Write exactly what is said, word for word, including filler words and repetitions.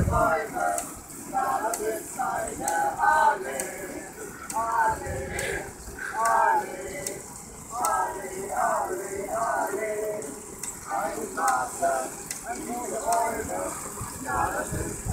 Bäume, das ist eine Allee, Allee, Allee, Allee, Allee, Allee. Eine Straße, ein gute Bäume, ja, das ist